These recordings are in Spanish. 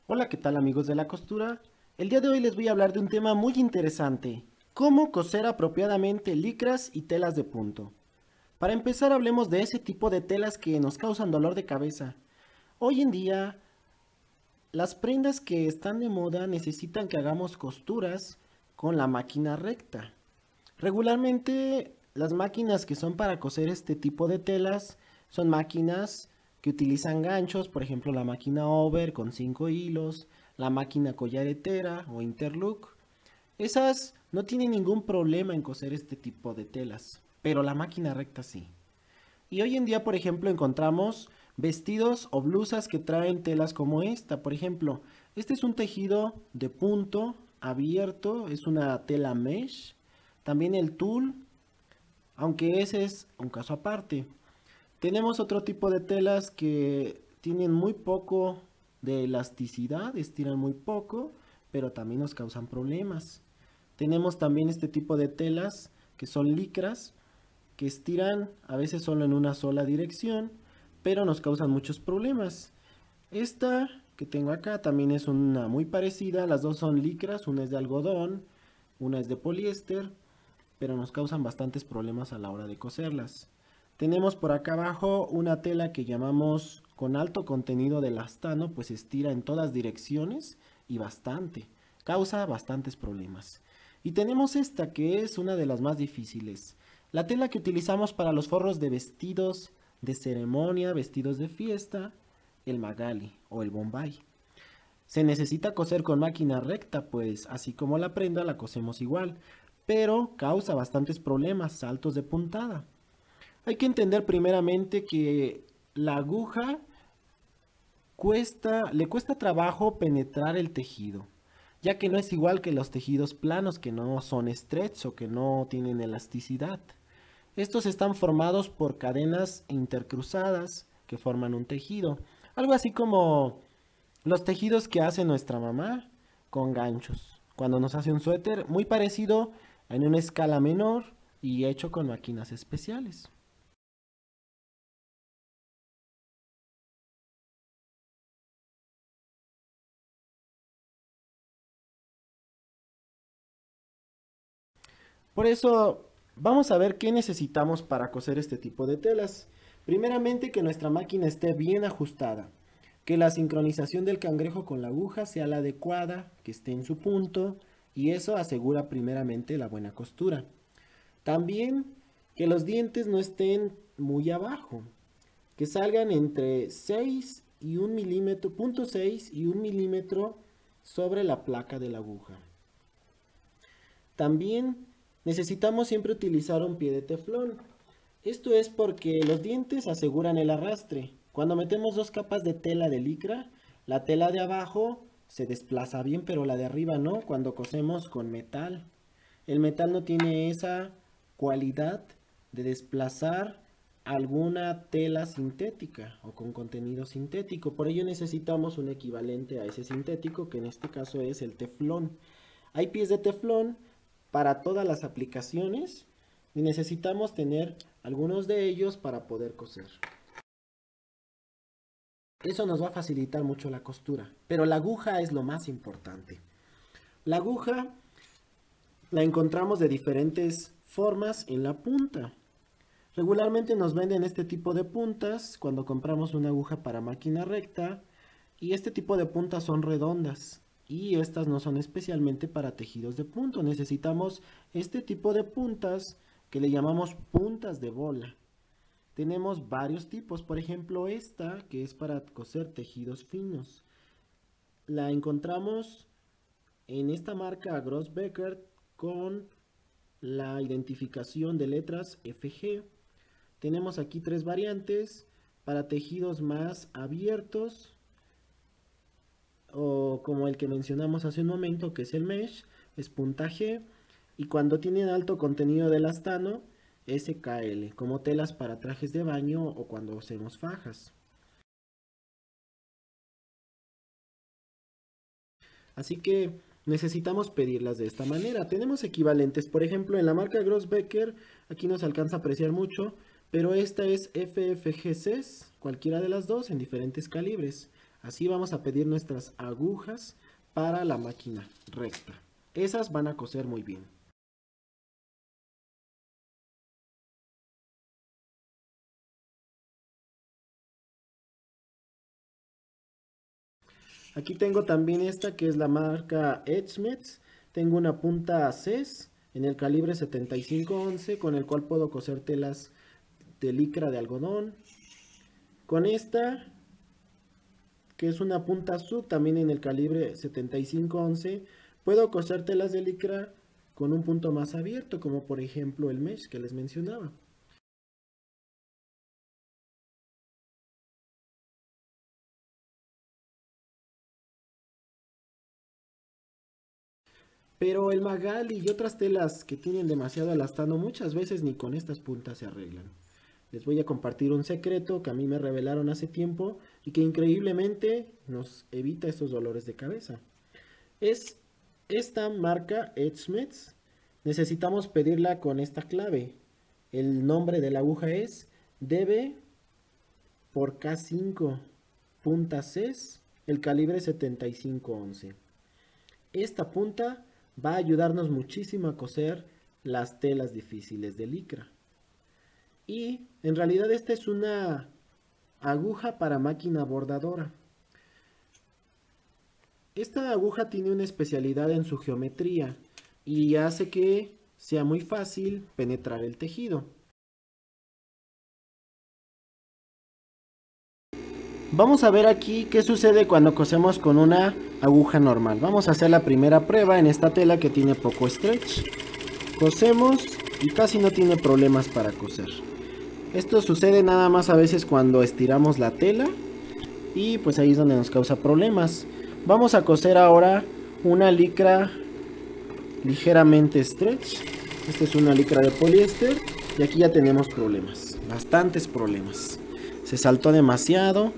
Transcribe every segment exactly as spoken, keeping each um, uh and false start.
Hola, ¿qué tal amigos de la costura? El día de hoy les voy a hablar de un tema muy interesante, cómo coser apropiadamente licras y telas de punto. Para empezar hablemos de ese tipo de telas que nos causan dolor de cabeza. Hoy en día, las prendas que están de moda necesitan que hagamos costuras con la máquina recta. Regularmente, las máquinas que son para coser este tipo de telas son máquinas que utilizan ganchos, por ejemplo la máquina over con cinco hilos, la máquina collaretera o interlock. Esas no tienen ningún problema en coser este tipo de telas, pero la máquina recta sí. Y hoy en día, por ejemplo, encontramos vestidos o blusas que traen telas como esta. Por ejemplo, este es un tejido de punto abierto, es una tela mesh. También el tul, aunque ese es un caso aparte. Tenemos otro tipo de telas que tienen muy poco de elasticidad, estiran muy poco, pero también nos causan problemas. Tenemos también este tipo de telas que son licras, que estiran a veces solo en una sola dirección, pero nos causan muchos problemas. Esta que tengo acá también es una muy parecida, las dos son licras, una es de algodón, una es de poliéster, pero nos causan bastantes problemas a la hora de coserlas. Tenemos por acá abajo una tela que llamamos con alto contenido de elastano, pues estira en todas direcciones y bastante, causa bastantes problemas. Y tenemos esta que es una de las más difíciles, la tela que utilizamos para los forros de vestidos de ceremonia, vestidos de fiesta, el magali o el bombay. Se necesita coser con máquina recta, pues así como la prenda la cosemos igual, pero causa bastantes problemas, saltos de puntada. Hay que entender primeramente que la aguja cuesta, le cuesta trabajo penetrar el tejido, ya que no es igual que los tejidos planos que no son stretch o que no tienen elasticidad. Estos están formados por cadenas intercruzadas que forman un tejido, algo así como los tejidos que hace nuestra mamá con ganchos. Cuando nos hace un suéter muy parecido en una escala menor y hecho con máquinas especiales. Por eso vamos a ver qué necesitamos para coser este tipo de telas. Primeramente que nuestra máquina esté bien ajustada, que la sincronización del cangrejo con la aguja sea la adecuada, que esté en su punto y eso asegura primeramente la buena costura. También que los dientes no estén muy abajo, que salgan entre seis y un milímetro, punto seis y un milímetro sobre la placa de la aguja. También necesitamos siempre utilizar un pie de teflón. Esto es porque los dientes aseguran el arrastre. Cuando metemos dos capas de tela de licra, la tela de abajo se desplaza bien, pero la de arriba no, cuando cosemos con metal. El metal no tiene esa cualidad de desplazar alguna tela sintética o con contenido sintético. Por ello necesitamos un equivalente a ese sintético, que en este caso es el teflón. Hay pies de teflón para todas las aplicaciones y necesitamos tener algunos de ellos para poder coser. Eso nos va a facilitar mucho la costura, pero la aguja es lo más importante. La aguja la encontramos de diferentes formas en la punta. Regularmente nos venden este tipo de puntas cuando compramos una aguja para máquina recta y este tipo de puntas son redondas y estas no son especialmente para tejidos de punto. Necesitamos este tipo de puntas que le llamamos puntas de bola. Tenemos varios tipos, por ejemplo esta que es para coser tejidos finos. La encontramos en esta marca Grossbecker con la identificación de letras F G. Tenemos aquí tres variantes para tejidos más abiertos o como el que mencionamos hace un momento, que es el mesh, es punta G, y cuando tienen alto contenido de elastano, S K L, como telas para trajes de baño o cuando hacemos fajas. Así que necesitamos pedirlas de esta manera. Tenemos equivalentes, por ejemplo, en la marca Grossbecker, aquí no se alcanza a apreciar mucho, pero esta es F F G C S, cualquiera de las dos en diferentes calibres. Así vamos a pedir nuestras agujas para la máquina recta. Esas van a coser muy bien. Aquí tengo también esta que es la marca Edgemets. Tengo una punta C E S en el calibre setenta y cinco once con el cual puedo coser telas de licra de algodón. Con esta que es una punta sub también en el calibre setenta y cinco once, puedo coser telas de licra con un punto más abierto, como por ejemplo el mesh que les mencionaba. Pero el magali y otras telas que tienen demasiado elastano muchas veces ni con estas puntas se arreglan. Les voy a compartir un secreto que a mí me revelaron hace tiempo y que increíblemente nos evita estos dolores de cabeza. Es esta marca Edgemets. Necesitamos pedirla con esta clave. El nombre de la aguja es D B por K cinco, punta C E S, el calibre setenta y cinco once. Esta punta va a ayudarnos muchísimo a coser las telas difíciles de licra. Y en realidad esta es una aguja para máquina bordadora. Esta aguja tiene una especialidad en su geometría y hace que sea muy fácil penetrar el tejido. Vamos a ver aquí qué sucede cuando cosemos con una aguja normal. Vamos a hacer la primera prueba en esta tela que tiene poco stretch. Cosemos y casi no tiene problemas para coser. Esto sucede nada más a veces cuando estiramos la tela y pues ahí es donde nos causa problemas. Vamos a coser ahora una licra ligeramente stretch. Esta es una licra de poliéster y aquí ya tenemos problemas, bastantes problemas. Se saltó demasiado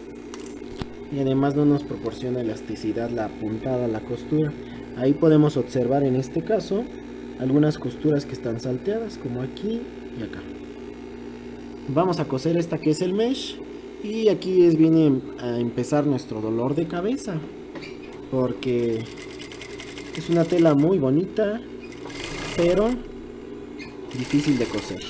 y además no nos proporciona elasticidad la puntada, la costura. Ahí podemos observar en este caso algunas costuras que están salteadas, como aquí y acá. Vamos a coser esta que es el mesh y aquí es viene a empezar nuestro dolor de cabeza, porque es una tela muy bonita pero difícil de coser.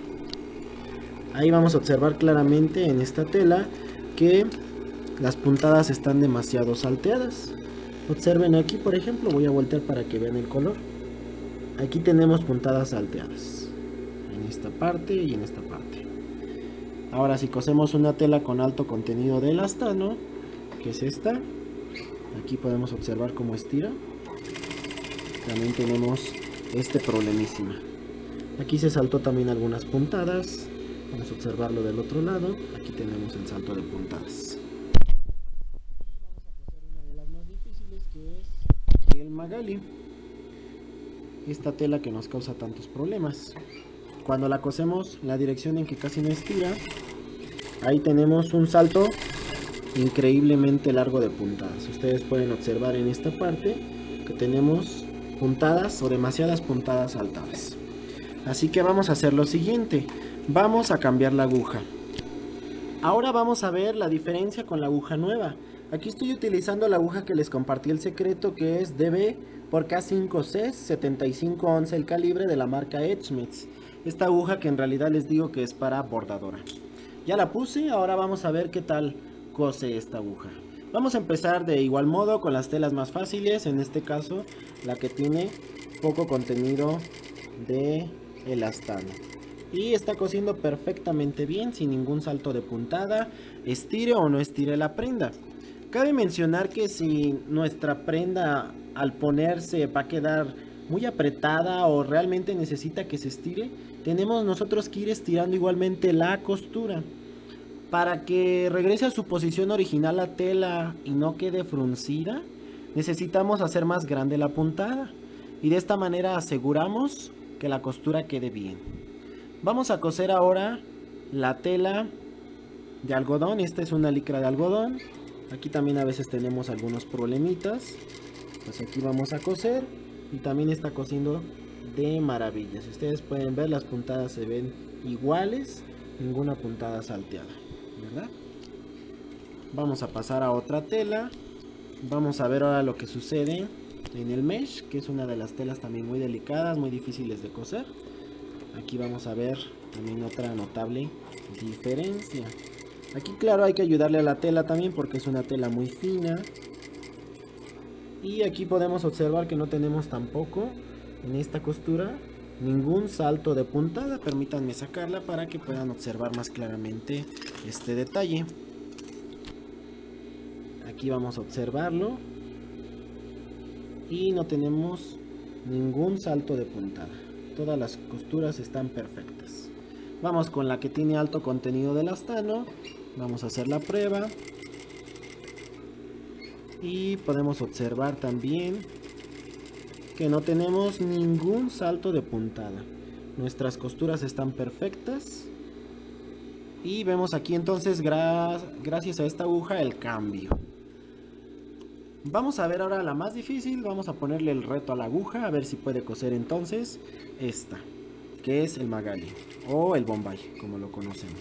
Ahí vamos a observar claramente en esta tela que las puntadas están demasiado salteadas. Observen aquí, por ejemplo, voy a voltear para que vean el color. Aquí tenemos puntadas salteadas en esta parte y en esta parte. Ahora si cosemos una tela con alto contenido de elastano, que es esta, aquí podemos observar cómo estira. También tenemos este problemísima. Aquí se saltó también algunas puntadas. Vamos a observarlo del otro lado. Aquí tenemos el salto de puntadas. Vamos a coser una de las más difíciles, que es el magali. Esta tela que nos causa tantos problemas. Cuando la cosemos la dirección en que casi no estira, ahí tenemos un salto increíblemente largo de puntadas. Ustedes pueden observar en esta parte que tenemos puntadas o demasiadas puntadas saltadas. Así que vamos a hacer lo siguiente. Vamos a cambiar la aguja. Ahora vamos a ver la diferencia con la aguja nueva. Aquí estoy utilizando la aguja que les compartí el secreto, que es D B por K cinco C E S setenta y cinco once el calibre de la marca Edgemets. Esta aguja que en realidad les digo que es para bordadora. Ya la puse, ahora vamos a ver qué tal cose esta aguja. Vamos a empezar de igual modo con las telas más fáciles, en este caso la que tiene poco contenido de elastano. Y está cosiendo perfectamente bien, sin ningún salto de puntada, estire o no estire la prenda. Cabe mencionar que si nuestra prenda al ponerse va a quedar muy apretada o realmente necesita que se estire, tenemos nosotros que ir estirando igualmente la costura. Para que regrese a su posición original la tela y no quede fruncida, necesitamos hacer más grande la puntada. Y de esta manera aseguramos que la costura quede bien. Vamos a coser ahora la tela de algodón. Esta es una licra de algodón. Aquí también a veces tenemos algunos problemitas. Pues aquí vamos a coser y también está cosiendo de maravilla. Si ustedes pueden ver, las puntadas se ven iguales, ninguna puntada salteada, ¿verdad? Vamos a pasar a otra tela. Vamos a ver ahora lo que sucede en el mesh, que es una de las telas también muy delicadas, muy difíciles de coser. Aquí vamos a ver también otra notable diferencia. Aquí claro hay que ayudarle a la tela también porque es una tela muy fina. Y aquí podemos observar que no tenemos tampoco en esta costura ningún salto de puntada. Permítanme sacarla para que puedan observar más claramente este detalle. Aquí vamos a observarlo y no tenemos ningún salto de puntada. Todas las costuras están perfectas. Vamos con la que tiene alto contenido de elastano. Vamos a hacer la prueba y podemos observar también que no tenemos ningún salto de puntada. Nuestras costuras están perfectas y vemos aquí entonces gra gracias a esta aguja el cambio. Vamos a ver ahora la más difícil. Vamos a ponerle el reto a la aguja a ver si puede coser entonces esta, que es el Magali o el Bombay como lo conocemos.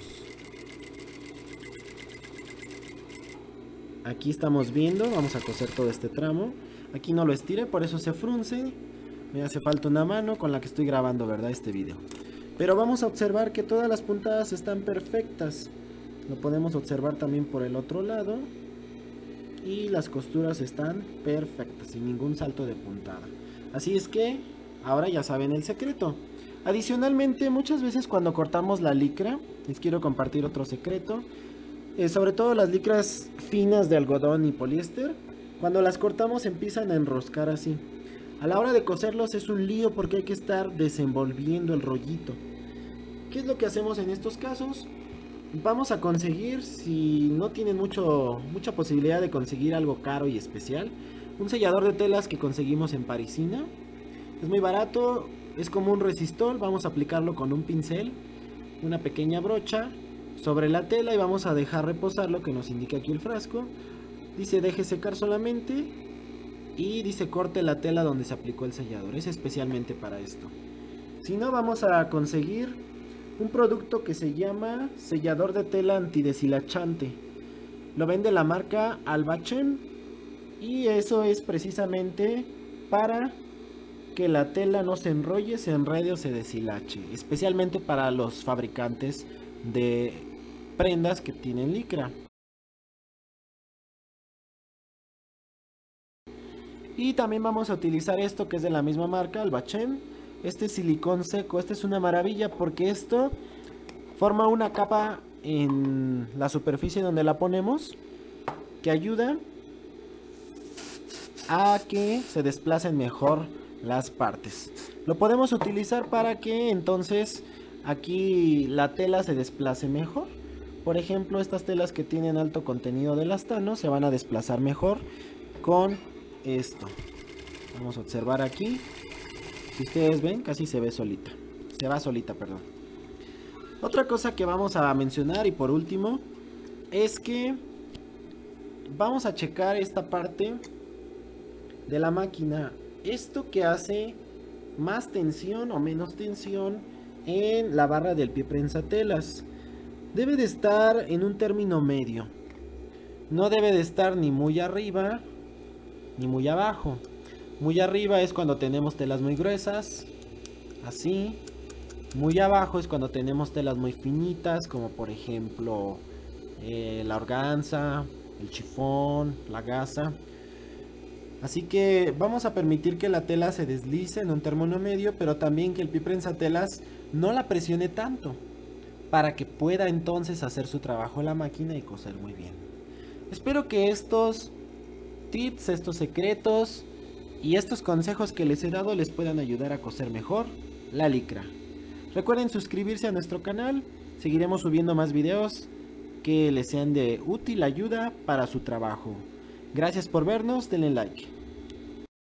Aquí estamos viendo, vamos a coser todo este tramo. Aquí no lo estiré, por eso se frunce. Me hace falta una mano con la que estoy grabando, ¿verdad? Este video. Pero vamos a observar que todas las puntadas están perfectas. Lo podemos observar también por el otro lado. Y las costuras están perfectas, sin ningún salto de puntada. Así es que ahora ya saben el secreto. Adicionalmente, muchas veces cuando cortamos la licra, les quiero compartir otro secreto. Eh, sobre todo las licras finas de algodón y poliéster, cuando las cortamos empiezan a enroscar así. A la hora de coserlos es un lío porque hay que estar desenvolviendo el rollito. ¿Qué es lo que hacemos en estos casos? Vamos a conseguir, si no tienen mucho, mucha posibilidad de conseguir algo caro y especial, un sellador de telas que conseguimos en Parisina. Es muy barato, es como un resistol. Vamos a aplicarlo con un pincel, una pequeña brocha sobre la tela y vamos a dejar reposar lo que nos indica aquí el frasco. Dice deje secar solamente y dice corte la tela donde se aplicó el sellador. Es especialmente para esto. Si no, vamos a conseguir un producto que se llama sellador de tela antideshilachante. Lo vende la marca Albachem y eso es precisamente para que la tela no se enrolle, se enrede o se deshilache. Especialmente para los fabricantes de prendas que tienen licra. Y también vamos a utilizar esto que es de la misma marca, Albachem. Este silicón seco, este es una maravilla porque esto forma una capa en la superficie donde la ponemos que ayuda a que se desplacen mejor las partes. Lo podemos utilizar para que entonces aquí la tela se desplace mejor. Por ejemplo, estas telas que tienen alto contenido de elastano se van a desplazar mejor con esto. Vamos a observar aquí. Si ustedes ven, casi se ve solita. Se va solita, perdón. Otra cosa que vamos a mencionar y por último es que vamos a checar esta parte de la máquina. Esto que hace más tensión o menos tensión en la barra del pie prensatelas. Debe de estar en un término medio. No debe de estar ni muy arriba ni muy abajo. Muy arriba es cuando tenemos telas muy gruesas, así. Muy abajo es cuando tenemos telas muy finitas, como por ejemplo eh, la organza, el chifón, la gasa. Así que vamos a permitir que la tela se deslice en un término medio, pero también que el pie prensatelas no la presione tanto, para que pueda entonces hacer su trabajo en la máquina y coser muy bien. Espero que estos tips, estos secretos y estos consejos que les he dado les puedan ayudar a coser mejor la licra. Recuerden suscribirse a nuestro canal, seguiremos subiendo más videos que les sean de útil ayuda para su trabajo. Gracias por vernos, denle like.